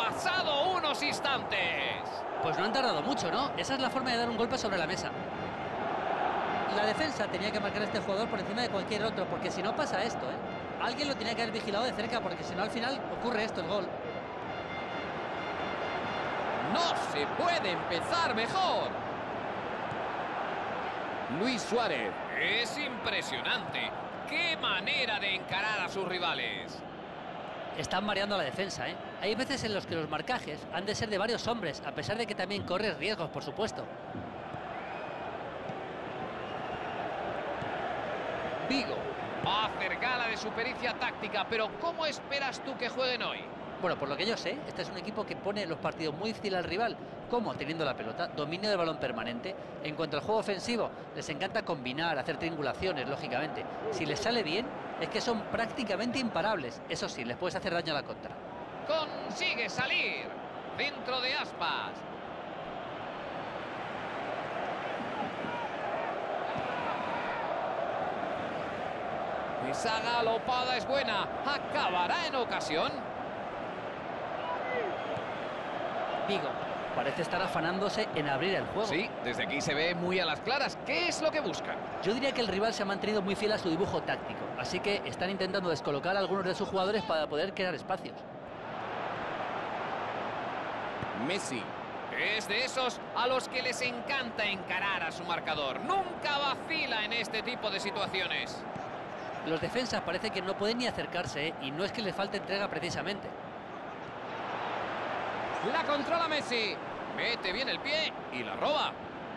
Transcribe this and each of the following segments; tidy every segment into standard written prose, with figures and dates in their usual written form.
pasado unos instantes. Pues no han tardado mucho, ¿no? Esa es la forma de dar un golpe sobre la mesa. La defensa tenía que marcar a este jugador por encima de cualquier otro, porque si no pasa esto, ¿eh? Alguien lo tenía que haber vigilado de cerca, porque si no al final ocurre esto, el gol. No se puede empezar mejor. Luis Suárez. Es impresionante. ¡Qué manera de encarar a sus rivales! Están mareando a la defensa, ¿eh? Hay veces en los que los marcajes han de ser de varios hombres, a pesar de que también corres riesgos, por supuesto. Vigo va a hacer gala de su pericia táctica, pero ¿cómo esperas tú que jueguen hoy? Bueno, por lo que yo sé, este es un equipo que pone los partidos muy difíciles al rival. ¿Cómo? Teniendo la pelota, dominio del balón permanente. En cuanto al juego ofensivo, les encanta combinar, hacer triangulaciones, lógicamente. Si les sale bien, es que son prácticamente imparables. Eso sí, les puedes hacer daño a la contra. Consigue salir. Dentro de Aspas. Esa galopada es buena. Acabará en ocasión. Vigo parece estar afanándose en abrir el juego. Sí, desde aquí se ve muy a las claras. ¿Qué es lo que buscan? Yo diría que el rival se ha mantenido muy fiel a su dibujo táctico, así que están intentando descolocar a algunos de sus jugadores para poder crear espacios. Messi. Es de esos a los que les encanta encarar a su marcador. Nunca vacila en este tipo de situaciones. Los defensas parece que no pueden ni acercarse, ¿eh? Y no es que les falte entrega precisamente. La controla Messi. Mete bien el pie y la roba.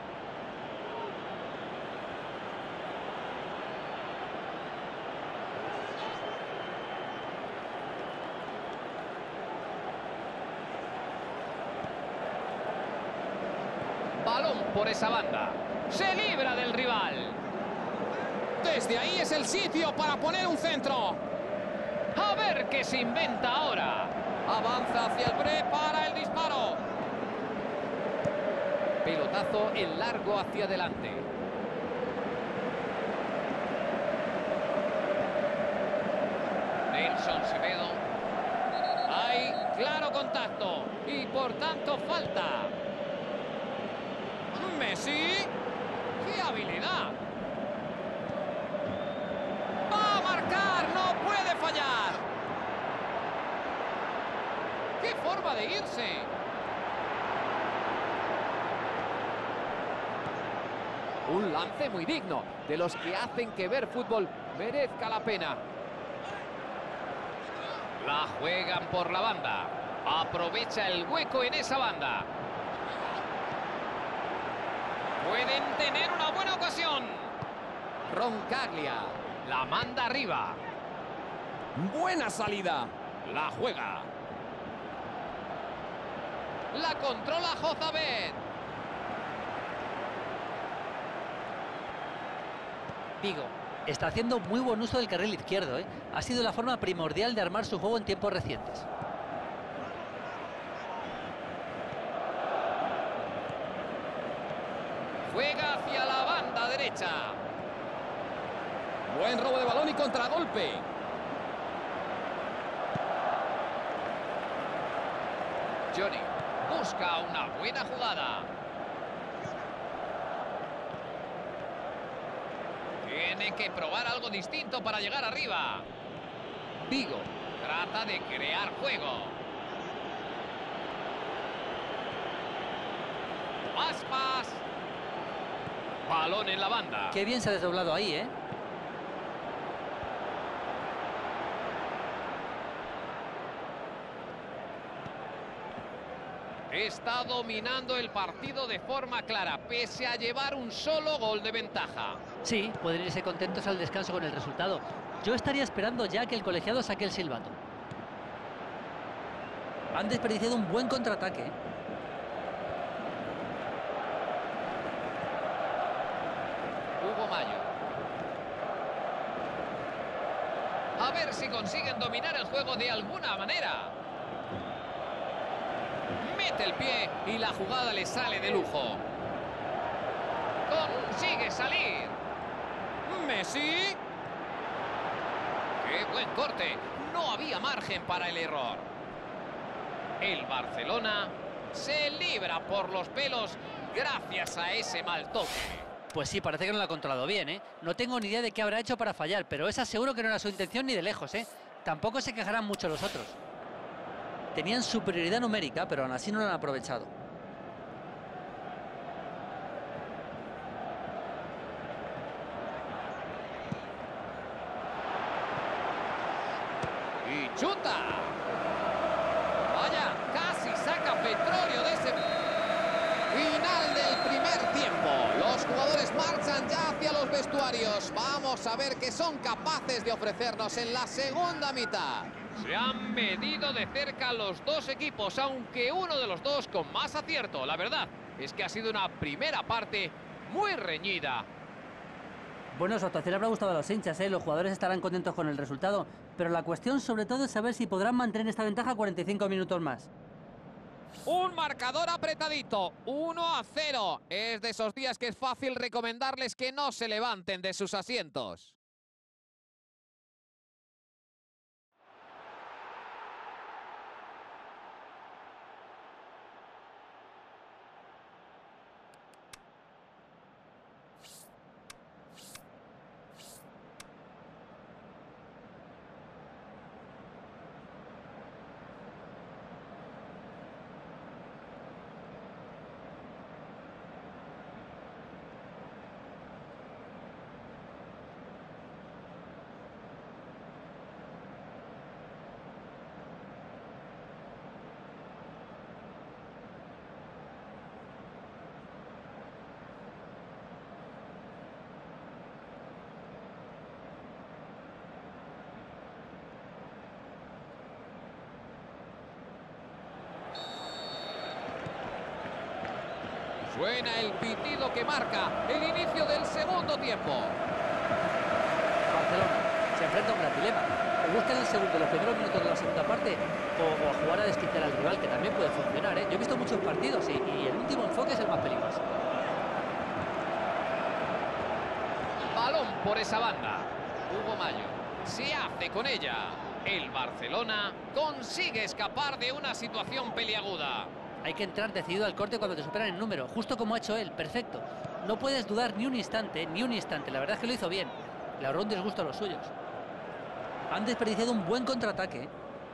Balón por esa banda. Se libra del rival. Desde ahí es el sitio para poner un centro. A ver qué se inventa ahora. Avanza hacia el bre para el disparo. Pelotazo en largo hacia adelante. Nelson Semedo. Hay claro contacto y por tanto falta. Messi. ¡Qué habilidad! ¡Va a marcar! ¡No puede fallar! ¡Qué forma de irse! Un lance muy digno, de los que hacen que ver fútbol merezca la pena. La juegan por la banda. Aprovecha el hueco en esa banda. Pueden tener una buena ocasión. Roncaglia la manda arriba. Buena salida. La juega. La controla Jozabet. Vigo está haciendo muy buen uso del carril izquierdo, ¿eh? Ha sido la forma primordial de armar su juego en tiempos recientes. Juega hacia la banda derecha. Buen robo de balón y contragolpe. Johnny busca una buena jugada. Tiene que probar algo distinto para llegar arriba. Vigo trata de crear juego. Aspas. Balón en la banda. Qué bien se ha desdoblado ahí, ¿eh? Está dominando el partido de forma clara, pese a llevar un solo gol de ventaja. Sí, pueden irse contentos al descanso con el resultado. Yo estaría esperando ya que el colegiado saque el silbato. Han desperdiciado un buen contraataque, ¿eh? Hugo Mayo. A ver si consiguen dominar el juego de alguna manera. Mete el pie y la jugada le sale de lujo. Consigue salir. Messi. ¡Qué buen corte! No había margen para el error. El Barcelona se libra por los pelos gracias a ese mal toque. Pues sí, parece que no lo ha controlado bien, ¿eh? No tengo ni idea de qué habrá hecho para fallar, pero esa seguro que no era su intención ni de lejos, ¿eh? Tampoco se quejarán mucho los otros. Tenían superioridad numérica, pero aún así no lo han aprovechado. Y chuta. Vaya, casi saca petróleo de ese... Final del primer tiempo. Los jugadores marchan ya hacia los vestuarios. Vamos a ver qué son capaces de ofrecernos en la segunda mitad. Se han medido de cerca los dos equipos, aunque uno de los dos con más acierto. La verdad es que ha sido una primera parte muy reñida. Bueno, su actuación habrá gustado a los hinchas, ¿eh? Los jugadores estarán contentos con el resultado, pero la cuestión sobre todo es saber si podrán mantener esta ventaja 45 minutos más. Un marcador apretadito, 1-0. Es de esos días que es fácil recomendarles que no se levanten de sus asientos. Suena el pitido que marca el inicio del segundo tiempo. Barcelona se enfrenta a un gran dilema. O buscan el segundo en los primeros minutos de la segunda parte o a jugar a desquitar al rival, que también puede funcionar, ¿eh? Yo he visto muchos partidos y el último enfoque es el más peligroso. Balón por esa banda. Hugo Mayo se hace con ella. El Barcelona consigue escapar de una situación peliaguda. Hay que entrar decidido al corte cuando te superan en número, justo como ha hecho él, perfecto. No puedes dudar ni un instante, ni un instante. La verdad es que lo hizo bien. Le ahorró un disgusto a los suyos. Han desperdiciado un buen contraataque.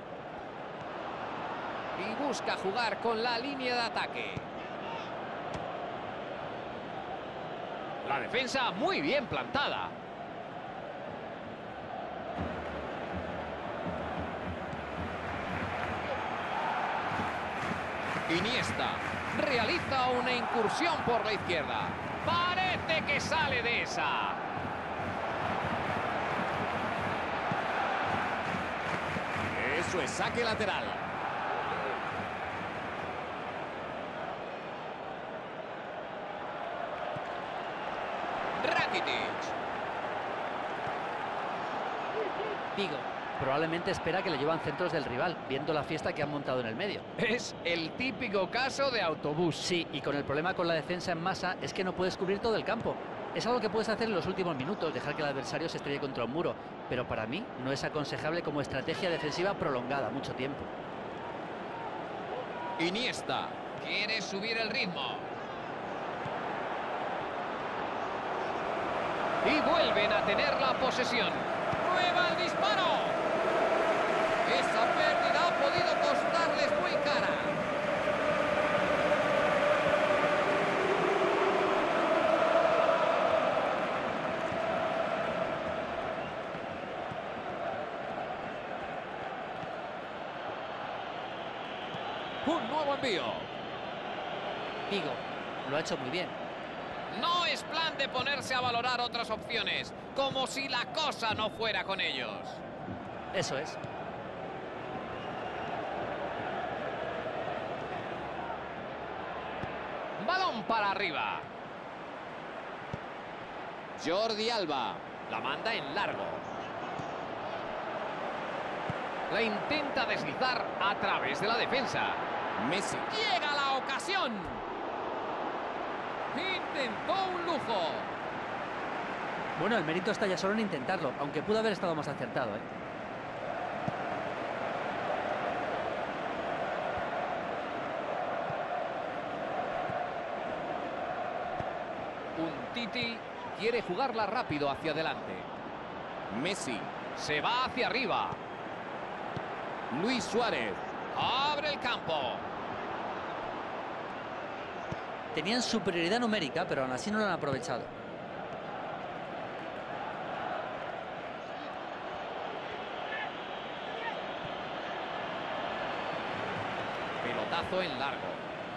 Y busca jugar con la línea de ataque. La defensa muy bien plantada. Iniesta realiza una incursión por la izquierda. Parece que sale de esa. Eso es saque lateral. Rakitic. Figo probablemente espera que le llevan centros del rival, viendo la fiesta que han montado en el medio. Es el típico caso de autobús. Sí, y con el problema con la defensa en masa es que no puedes cubrir todo el campo. Es algo que puedes hacer en los últimos minutos, dejar que el adversario se estrelle contra un muro, pero para mí no es aconsejable como estrategia defensiva prolongada mucho tiempo. Iniesta quiere subir el ritmo. Y vuelven a tener la posesión. ¡Prueba el disparo! Esa pérdida ha podido costarles muy cara. Un nuevo envío. Figo lo ha hecho muy bien. No es plan de ponerse a valorar otras opciones, como si la cosa no fuera con ellos. Eso es. Balón para arriba. Jordi Alba. La manda en largo. La intenta deslizar a través de la defensa. Messi. Llega la ocasión. Intentó un lujo. Bueno, el mérito está ya solo en intentarlo, aunque pudo haber estado más acertado, ¿eh? Umtiti quiere jugarla rápido hacia adelante. Messi. Se va hacia arriba. Luis Suárez. Abre el campo. Tenían superioridad numérica, pero aún así no lo han aprovechado. Pelotazo en largo.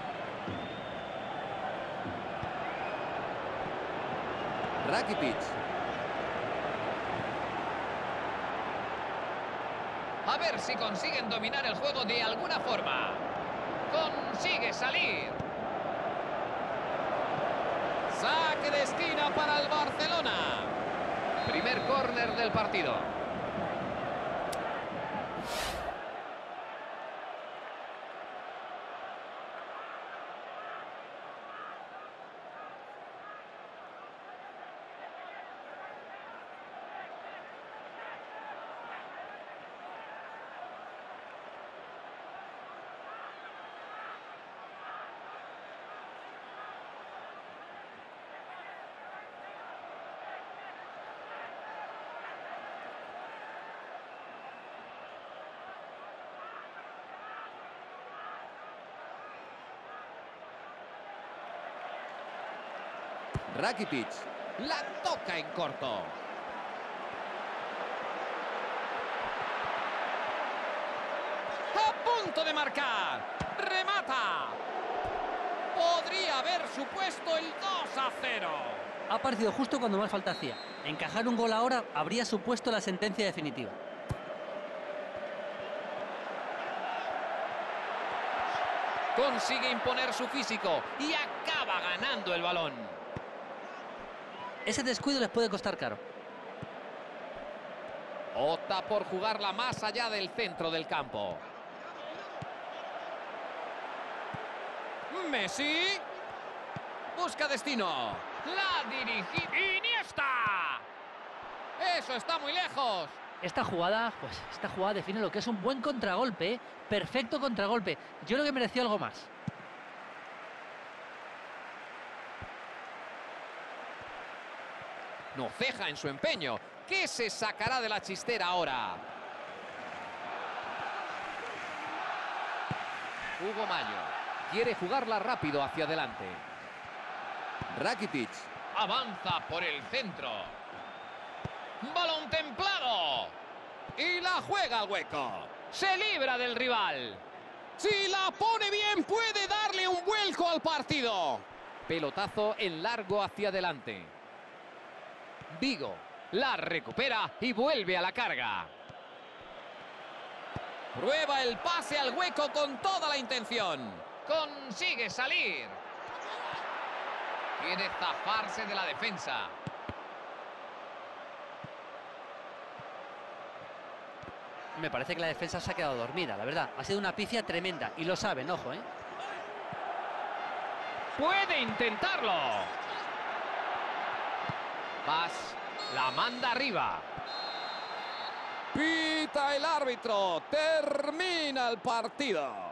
Rakitic. A ver si consiguen dominar el juego de alguna forma. Consigue salir. Saque de esquina para el Barcelona. Primer córner del partido. Rakitic. La toca en corto. A punto de marcar. Remata. Podría haber supuesto el 2-0. Ha aparecido justo cuando más falta hacía. Encajar un gol ahora habría supuesto la sentencia definitiva. Consigue imponer su físico y acaba ganando el balón. Ese descuido les puede costar caro. Opta por jugarla más allá del centro del campo. Messi. Busca destino. La dirige Iniesta. Eso está muy lejos. Esta jugada define lo que es un buen contragolpe, ¿eh? Perfecto contragolpe. Yo creo que mereció algo más. No ceja en su empeño. ¿Qué se sacará de la chistera ahora? Hugo Mayo quiere jugarla rápido hacia adelante. Rakitic. Avanza por el centro. Balón templado. Y la juega al hueco. Se libra del rival. Si la pone bien, puede darle un vuelco al partido. Pelotazo en largo hacia adelante. Vigo la recupera y vuelve a la carga. Prueba el pase al hueco con toda la intención. Consigue salir. Quiere zafarse de la defensa. Me parece que la defensa se ha quedado dormida, la verdad. Ha sido una pifia tremenda y lo saben, ojo, ¿eh? Puede intentarlo. Paz la manda arriba. Pita el árbitro. Termina el partido.